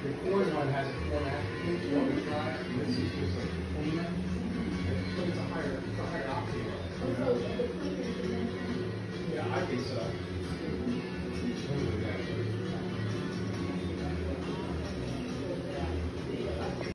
The corn one has 4.5 inches. You want to try it? This is just like Cleaner. But it's a higher octane. Also, the cleaner dimension. Yeah, I think so.